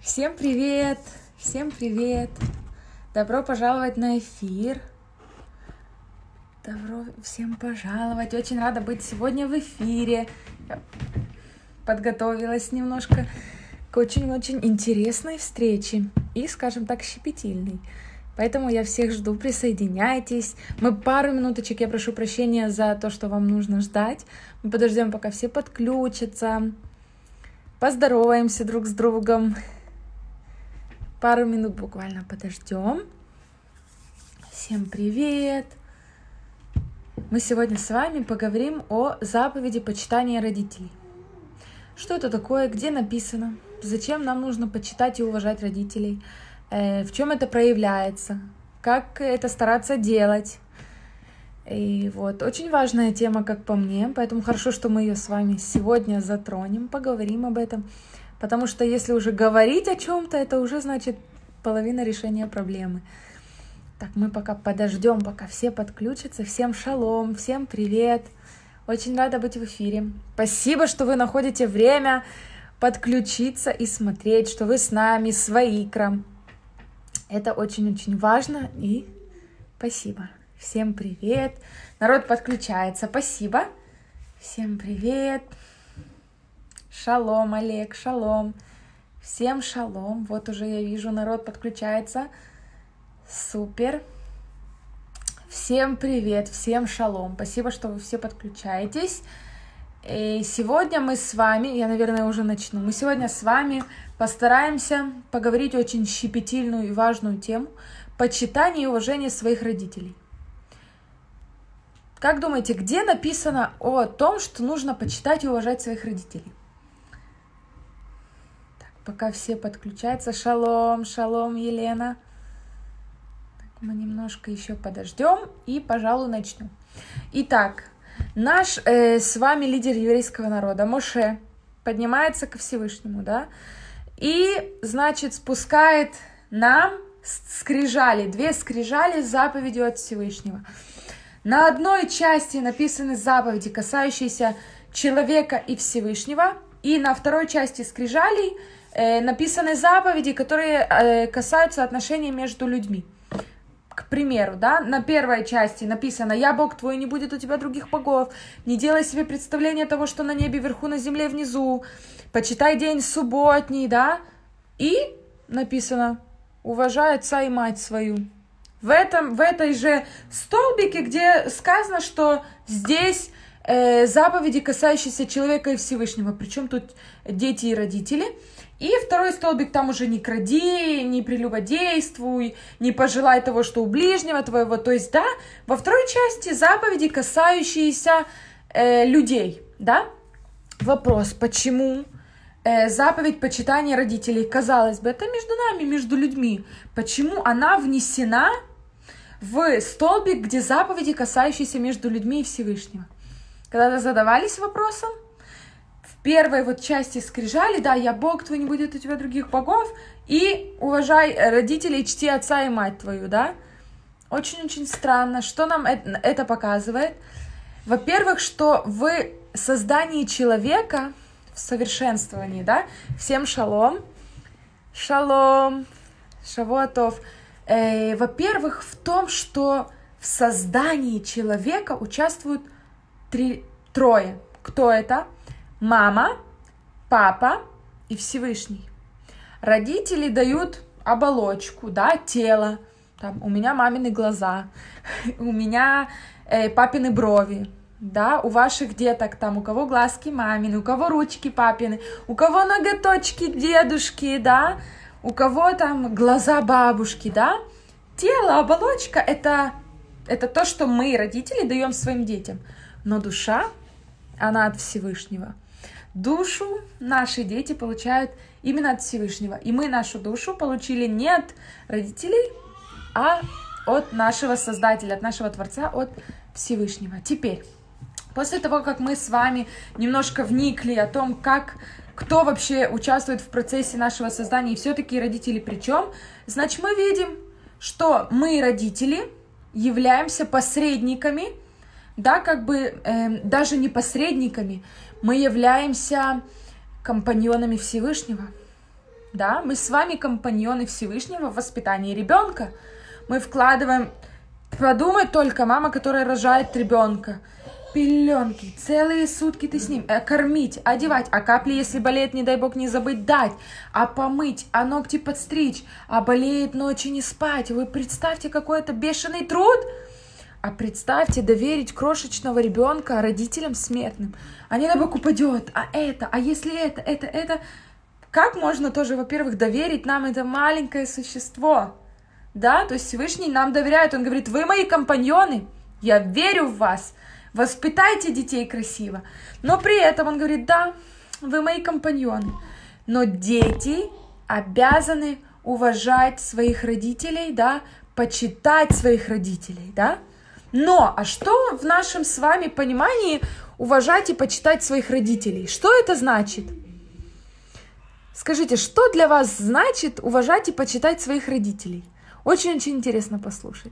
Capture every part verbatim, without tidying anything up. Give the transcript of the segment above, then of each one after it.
Всем привет! Всем привет! Добро пожаловать на эфир. Добро всем пожаловать. Очень рада быть сегодня в эфире. Я подготовилась немножко к очень-очень интересной встрече и, скажем так, щепетильной. Поэтому я всех жду, присоединяйтесь. Мы пару минуточек, я прошу прощения за то, что вам нужно ждать. Мы подождем, пока все подключатся. Поздороваемся друг с другом. Пару минут буквально подождем. Всем привет! Мы сегодня с вами поговорим о заповеди почитания родителей. Что это такое, где написано, зачем нам нужно почитать и уважать родителей, э, в чем это проявляется, как это стараться делать. И вот, очень важная тема, как по мне, поэтому хорошо, что мы ее с вами сегодня затронем, поговорим об этом. Потому что если уже говорить о чем-то, это уже значит половина решения проблемы. Так, мы пока подождем, пока все подключатся. Всем шалом, всем привет. Очень рада быть в эфире. Спасибо, что вы находите время подключиться и смотреть, что вы с нами, с Ваикром. Это очень-очень важно. И спасибо. Всем привет. Народ подключается. Спасибо. Всем привет. Шалом, Олег, шалом. Всем шалом. Вот уже я вижу, народ подключается. Супер. Всем привет, всем шалом. Спасибо, что вы все подключаетесь. И сегодня мы с вами, я, наверное, уже начну. Мы сегодня с вами постараемся поговорить очень щепетильную и важную тему почитания и уважения своих родителей. Как думаете, где написано о том, что нужно почитать и уважать своих родителей? Пока все подключаются. Шалом, шалом, Елена. Так, мы немножко еще подождем и, пожалуй, начнем. Итак, наш э, с вами лидер еврейского народа Моше поднимается ко Всевышнему, да, и, значит, спускает нам скрижали, две скрижали с заповедью от Всевышнего. На одной части написаны заповеди, касающиеся человека и Всевышнего, и на второй части скрижалей написаны заповеди, которые касаются отношений между людьми. К примеру, да, на первой части написано: «Я Бог твой, не будет у тебя других богов, не делай себе представления того, что на небе вверху, на земле внизу, почитай день субботний», да, и написано: «Уважай отца и мать свою». В, этом, в этой же столбике, где сказано, что здесь э, заповеди, касающиеся человека и Всевышнего, причем тут дети и родители. И второй столбик, там уже не кради, не прелюбодействуй, не пожелай того, что у ближнего твоего. То есть, да, во второй части заповеди, касающиеся э, людей, да. Вопрос, почему э, заповедь почитания родителей, казалось бы, это между нами, между людьми, почему она внесена в столбик, где заповеди, касающиеся между людьми и Всевышнего? Когда-то задавались вопросом? В первой вот части скрижали, да, «Я Бог твой, не будет у тебя других богов», и «Уважай родителей, чти отца и мать твою», да? Очень-очень странно. Что нам это показывает? Во-первых, что в создании человека, в совершенствовании, да, всем шалом, шалом, шавуатов, э, во-первых, в том, что в создании человека участвуют три, трое. Кто это? Мама, папа и Всевышний. Родители дают оболочку, да, тело. Там, у меня мамины глаза, у меня э, папины брови, да, у ваших деток там, у кого глазки мамины, у кого ручки папины, у кого ноготочки дедушки, да, у кого там глаза бабушки, да. Тело, оболочка — это, это то, что мы, родители, даем своим детям. Но душа, она от Всевышнего. Душу наши дети получают именно от Всевышнего. И мы нашу душу получили не от родителей, а от нашего Создателя, от нашего Творца, от Всевышнего. Теперь, после того, как мы с вами немножко вникли о том, как, кто вообще участвует в процессе нашего создания, и все-таки родители при чем, значит, мы видим, что мы, родители, являемся посредниками, да, как бы э, даже не посредниками, мы являемся компаньонами Всевышнего. да, мы с вами компаньоны Всевышнего в воспитании ребенка. Мы вкладываем, подумай только, мама, которая рожает ребенка, пеленки, целые сутки ты с ним, а кормить, одевать, а капли, если болеет, не дай бог, не забыть дать, а помыть, а ногти подстричь, а болеет ночью не спать. Вы представьте, какой это бешеный труд. А представьте, доверить крошечного ребенка родителям смертным. А не дай бог упадет, а это, а если это, это, это. Как можно тоже, во-первых, доверить нам это маленькое существо? Да, то есть Всевышний нам доверяет, он говорит, вы мои компаньоны, я верю в вас, воспитайте детей красиво. Но при этом он говорит, да, вы мои компаньоны, но дети обязаны уважать своих родителей, да, почитать своих родителей, да. Но, а что в нашем с вами понимании уважать и почитать своих родителей? Что это значит? Скажите, что для вас значит уважать и почитать своих родителей? Очень-очень интересно послушать.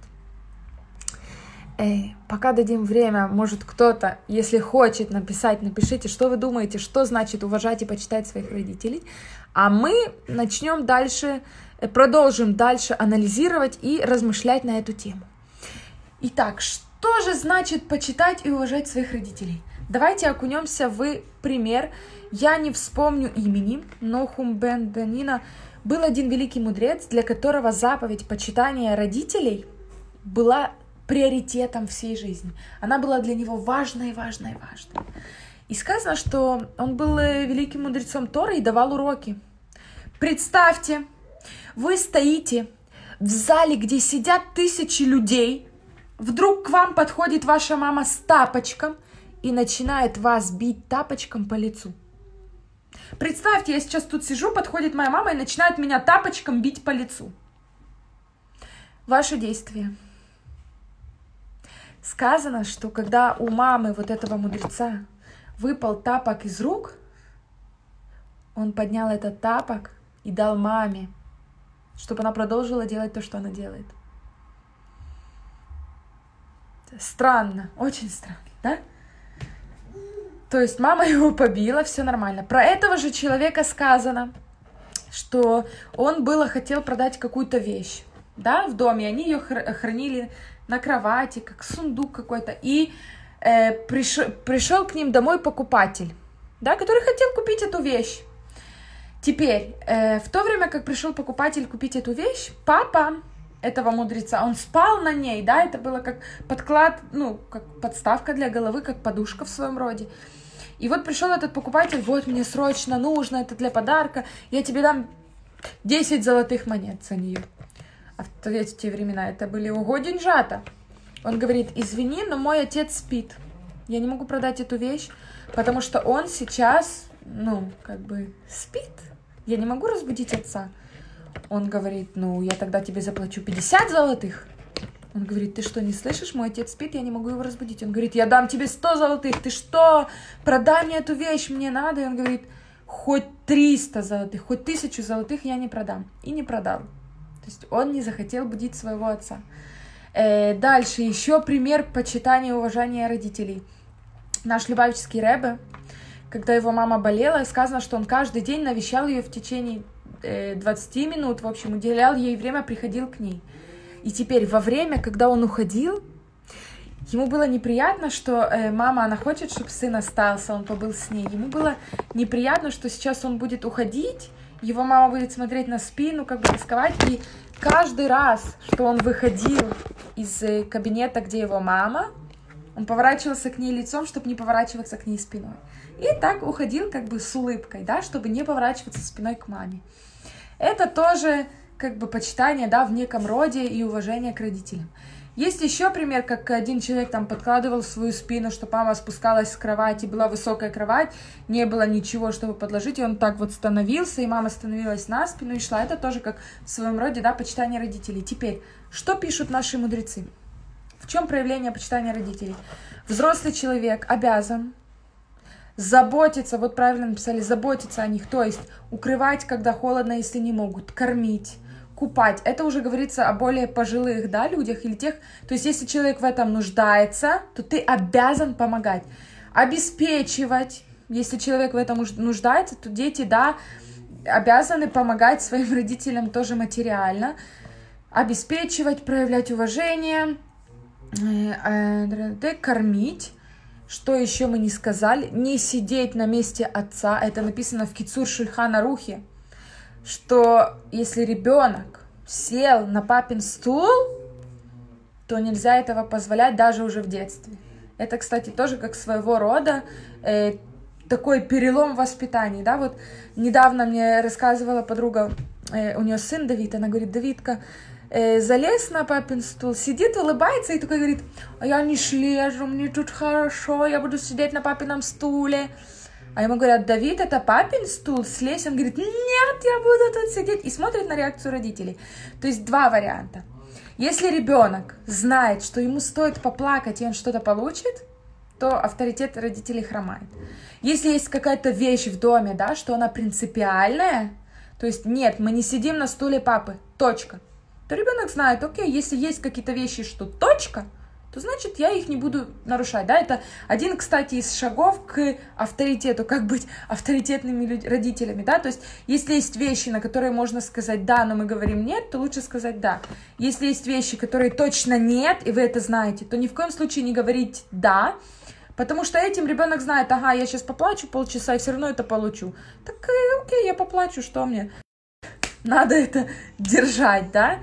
Эй, пока дадим время, может кто-то, если хочет написать, напишите, что вы думаете, что значит уважать и почитать своих родителей. А мы начнем дальше, продолжим дальше анализировать и размышлять на эту тему. Итак, что же значит почитать и уважать своих родителей? Давайте окунемся в пример. Я не вспомню имени, но Нохум бен Данина был один великий мудрец, для которого заповедь почитания родителей была приоритетом всей жизни. Она была для него важной, важной, важной. И сказано, что он был великим мудрецом Торы и давал уроки. Представьте, вы стоите в зале, где сидят тысячи людей, вдруг к вам подходит ваша мама с тапочком и начинает вас бить тапочком по лицу. Представьте, я сейчас тут сижу, подходит моя мама и начинает меня тапочком бить по лицу. Ваше действие. Сказано, что когда у мамы вот этого мудреца выпал тапок из рук, он поднял этот тапок и дал маме, чтобы она продолжила делать то, что она делает. Странно, очень странно, да? То есть мама его побила, все нормально. Про этого же человека сказано, что он было хотел продать какую-то вещь, да, в доме. Они ее хранили на кровати, как сундук какой-то. И э, пришел, пришел к ним домой покупатель, да, который хотел купить эту вещь. Теперь, э, в то время, как пришел покупатель купить эту вещь, папа этого мудреца, он спал на ней, да, это было как подклад, ну, как подставка для головы, как подушка в своем роде. И вот пришел этот покупатель, вот мне срочно нужно, это для подарка, я тебе дам десять золотых монет за нее. А в те времена это были ого деньжата. Он говорит, извини, но мой отец спит, я не могу продать эту вещь, потому что он сейчас, ну, как бы спит, я не могу разбудить отца. Он говорит, ну, я тогда тебе заплачу пятьдесят золотых. Он говорит, ты что, не слышишь? Мой отец спит, я не могу его разбудить. Он говорит, я дам тебе сто золотых. Ты что? Продай мне эту вещь, мне надо. И он говорит, хоть триста золотых, хоть тысячу золотых я не продам. И не продал. То есть он не захотел будить своего отца. Э, дальше еще пример почитания и уважения родителей. Наш любавический Ребе, когда его мама болела, сказано, что он каждый день навещал ее в течение двадцати минут, в общем, уделял ей время, приходил к ней. И теперь во время, когда он уходил, ему было неприятно, что э, мама, она хочет, чтобы сын остался, он побыл с ней. Ему было неприятно, что сейчас он будет уходить, его мама будет смотреть на спину, как бы рисковать. И каждый раз, что он выходил из э, кабинета, где его мама, он поворачивался к ней лицом, чтобы не поворачиваться к ней спиной. И так уходил как бы с улыбкой, да, чтобы не поворачиваться спиной к маме. Это тоже как бы почитание, да, в неком роде и уважение к родителям. Есть еще пример, как один человек там подкладывал свою спину, чтобы мама спускалась с кровати, была высокая кровать, не было ничего, чтобы подложить, и он так вот становился, и мама становилась на спину и шла. Это тоже как в своем роде, да, почитание родителей. Теперь, что пишут наши мудрецы? В чем проявление почитания родителей? Взрослый человек обязан заботиться, вот правильно написали, заботиться о них, то есть укрывать, когда холодно, если не могут, кормить, купать. Это уже говорится о более пожилых, да, людях или тех, то есть если человек в этом нуждается, то ты обязан помогать, обеспечивать. Если человек в этом нуждается, то дети, да, обязаны помогать своим родителям тоже материально, обеспечивать, проявлять уважение, кормить. Что еще мы не сказали? Не сидеть на месте отца. Это написано в Кицур Шульхан Арухе, что если ребенок сел на папин стул, то нельзя этого позволять даже уже в детстве. Это, кстати, тоже как своего рода э, такой перелом в воспитании. Да? Вот недавно мне рассказывала подруга, э, у нее сын Давид, она говорит: Давидка, э, залез на папин стул, сидит, улыбается и такой говорит: а я не слежу, мне тут хорошо, я буду сидеть на папином стуле. А ему говорят: Давид, это папин стул, слезь. Он говорит: нет, я буду тут сидеть. И смотрит на реакцию родителей. То есть два варианта. Если ребенок знает, что ему стоит поплакать, и он что-то получит, то авторитет родителей хромает. Если есть какая-то вещь в доме, да, что она принципиальная, то есть нет, мы не сидим на стуле папы, точка, то ребенок знает: окей, если есть какие-то вещи, что точка, то значит я их не буду нарушать. Да? Это один, кстати, из шагов к авторитету, как быть авторитетными люд... родителями. Да? То есть если есть вещи, на которые можно сказать да, но мы говорим нет, то лучше сказать да. Если есть вещи, которые точно нет, и вы это знаете, то ни в коем случае не говорить да, потому что этим ребенок знает: ага, я сейчас поплачу полчаса и все равно это получу. Так окей, я поплачу, что мне? Надо это держать, да?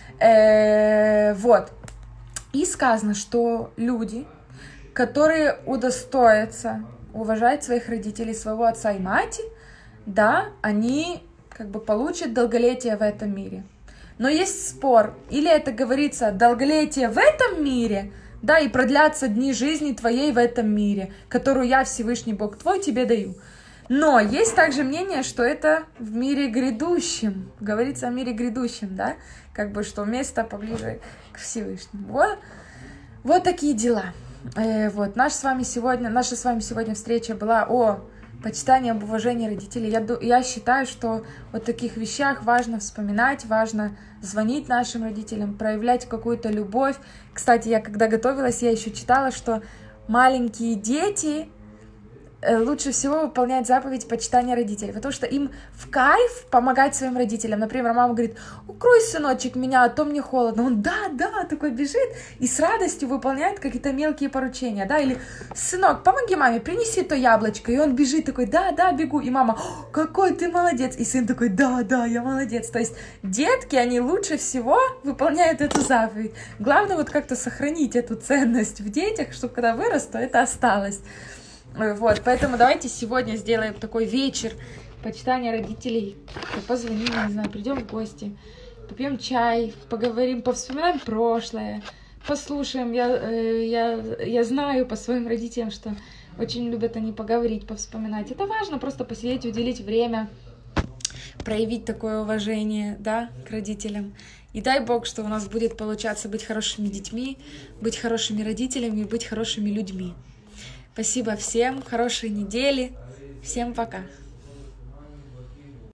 Э-э- вот. И сказано, что люди, которые удостоятся уважать своих родителей, своего отца и мать, да, они как бы получат долголетие в этом мире. Но есть спор, или это говорится долголетие в этом мире, да, и продлятся дни жизни твоей в этом мире, которую я, Всевышний Бог твой, тебе даю. Но есть также мнение, что это в мире грядущем, говорится о мире грядущем, да, как бы что место поближе к Всевышнему. Вот, вот такие дела. Э, вот, наш с вами сегодня, наша с вами сегодня встреча была о почитании, об уважении родителей. Я, я считаю, что о таких вещах важно вспоминать, важно звонить нашим родителям, проявлять какую-то любовь. Кстати, я когда готовилась, я еще читала, что маленькие дети лучше всего выполнять заповедь почитания родителей, потому что им в кайф помогать своим родителям. Например, мама говорит: укрой, сыночек, меня, а то мне холодно. Он да, да, такой бежит и с радостью выполняет какие-то мелкие поручения, да, или: сынок, помоги маме, принеси то яблочко, и он бежит такой: да, да, бегу, и мама: какой ты молодец, и сын такой: да, да, я молодец. То есть детки, они лучше всего выполняют эту заповедь. Главное вот как-то сохранить эту ценность в детях, чтобы когда вырос, то это осталось. Вот, поэтому давайте сегодня сделаем такой вечер почитания родителей. Позвоним, не знаю, придем в гости, попьем чай, поговорим, повспоминаем прошлое, послушаем. Я, я, я знаю по своим родителям, что очень любят они поговорить, повспоминать. Это важно, просто посидеть, уделить время, проявить такое уважение, да, к родителям. И дай Бог, что у нас будет получаться быть хорошими детьми, быть хорошими родителями, быть хорошими людьми. Спасибо всем, хорошей недели, всем пока.